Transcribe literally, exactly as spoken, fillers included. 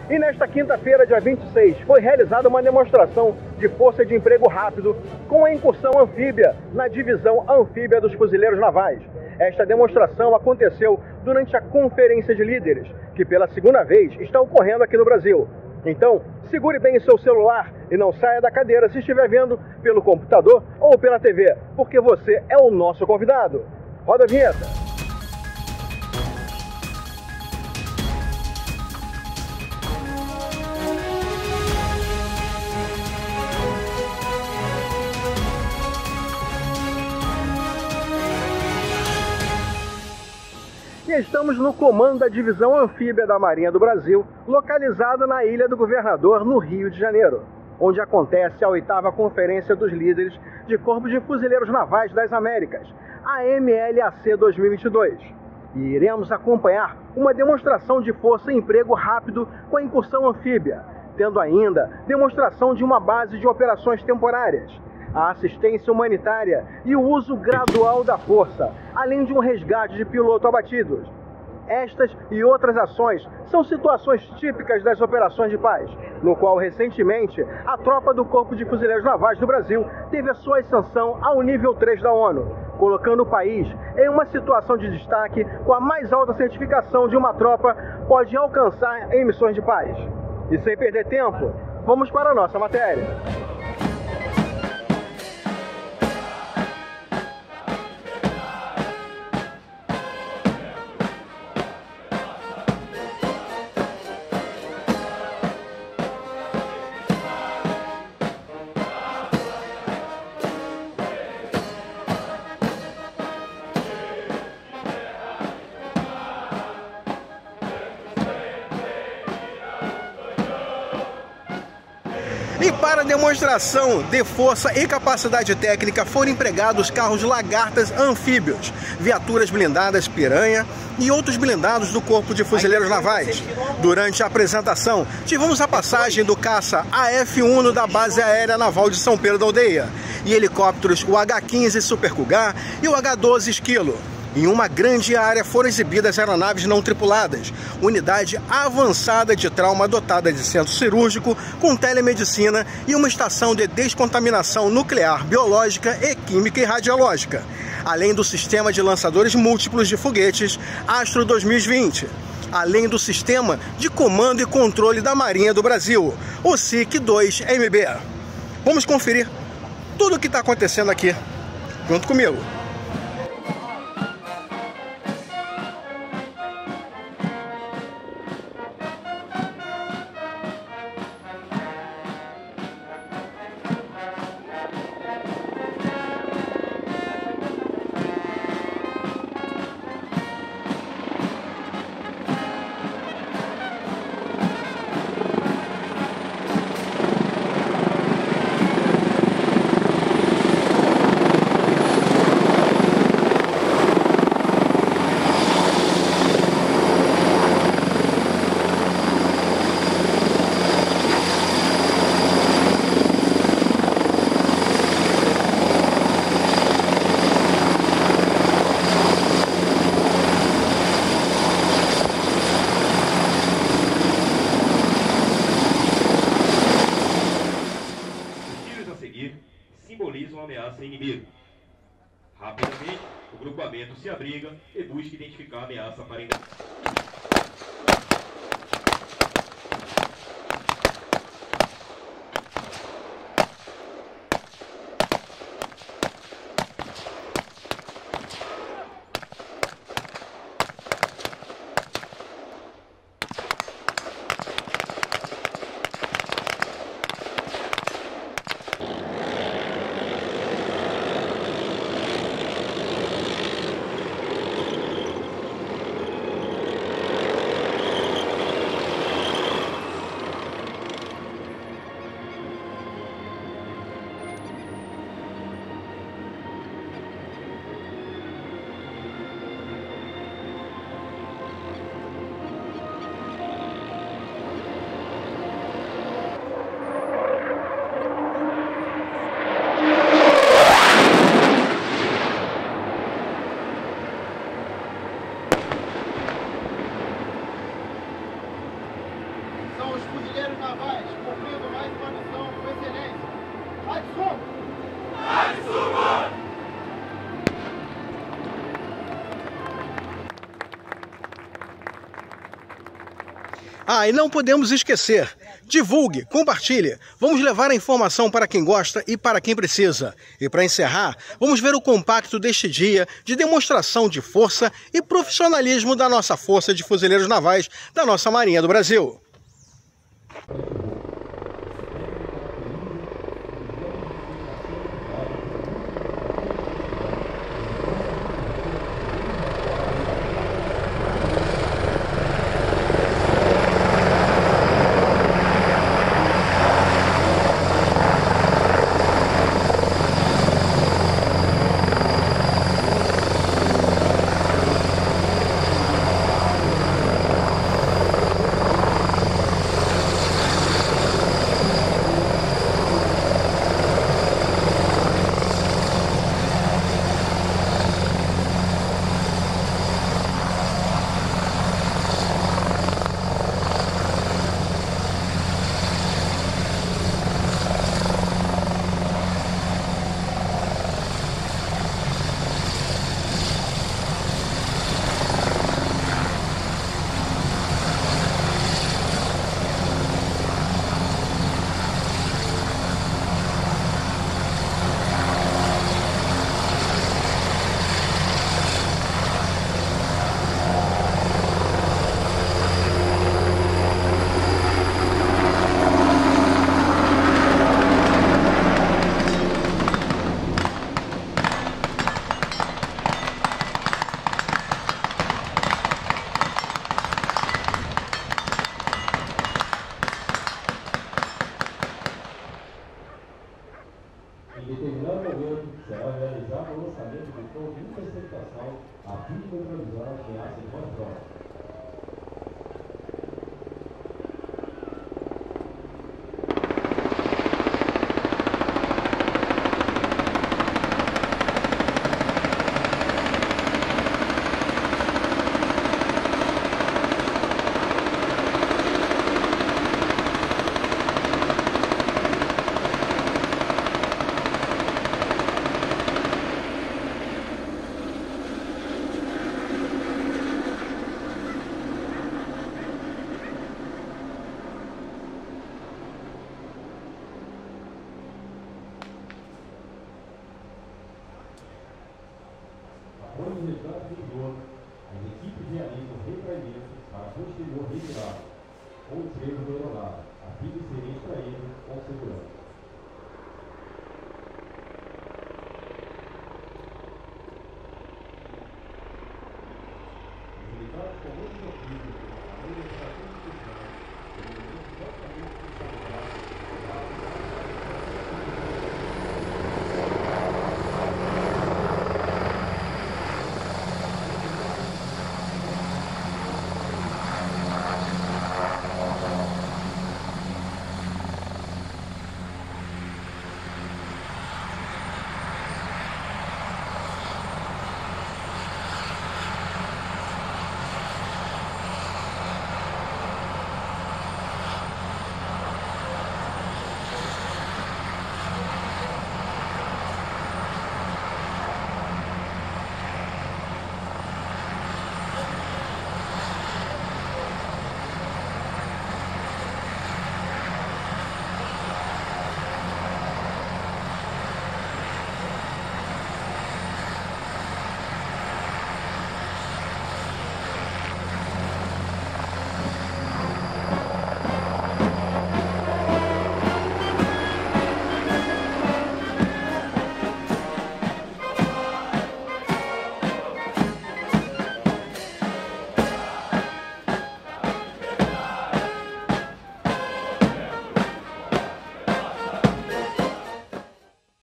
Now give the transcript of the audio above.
E nesta quinta-feira, dia vinte e seis, foi realizada uma demonstração de força de emprego rápido com a incursão anfíbia na divisão anfíbia dos fuzileiros navais. Esta demonstração aconteceu durante a Conferência de Líderes, que pela segunda vez está ocorrendo aqui no Brasil. Então, segure bem o seu celular e não saia da cadeira se estiver vendo pelo computador ou pela T V, porque você é o nosso convidado. Roda a vinheta. E estamos no comando da divisão anfíbia da Marinha do Brasil, localizada na Ilha do Governador, no Rio de Janeiro, onde acontece a oitava Conferência dos Líderes de Corpos de Fuzileiros Navais das Américas, a M L A C dois mil e vinte e dois. E iremos acompanhar uma demonstração de força e emprego rápido com a incursão anfíbia, tendo ainda demonstração de uma base de operações temporárias, a assistência humanitária e o uso gradual da força, além de um resgate de piloto abatidos. Estas e outras ações são situações típicas das operações de paz, no qual recentemente a tropa do Corpo de Fuzileiros Navais do Brasil teve a sua ascensão ao nível três da ONU, colocando o país em uma situação de destaque com a mais alta certificação de uma tropa pode alcançar em missões de paz. E sem perder tempo, vamos para a nossa matéria. E para a demonstração de força e capacidade técnica foram empregados carros lagartas anfíbios, viaturas blindadas Piranha e outros blindados do Corpo de Fuzileiros Navais. Durante a apresentação, tivemos a passagem do caça A F um da Base Aérea Naval de São Pedro da Aldeia e helicópteros o H quinze Super Cougar e o H doze Esquilo. Em uma grande área foram exibidas aeronaves não tripuladas, unidade avançada de trauma dotada de centro cirúrgico com telemedicina e uma estação de descontaminação nuclear, biológica e química e radiológica, além do sistema de lançadores múltiplos de foguetes Astro dois mil e vinte, além do sistema de comando e controle da Marinha do Brasil, o S I C dois M B. Vamos conferir tudo o que está acontecendo aqui, junto comigo. Simbolizam uma ameaça inimigo. Rapidamente, o grupamento se abriga e busca identificar a ameaça aparente. fuzileiros navais, cumprindo mais uma missão com excelência. Adsumo! Adsumo! Ah, e não podemos esquecer, divulgue, compartilhe, vamos levar a informação para quem gosta e para quem precisa. E para encerrar, vamos ver o compacto deste dia de demonstração de força e profissionalismo da nossa Força de Fuzileiros Navais da nossa Marinha do Brasil. Em determinado momento, será realizado o lançamento do tom de interceptação a fim de neutralizar a ameaça de voz próxima. Após o resgate do esgoto, as equipes realizam retraimento para posterior retirada com o freio do aeronave, a fim de serem extraídos com segurança. Os militares com muitos ofícios, a maioria está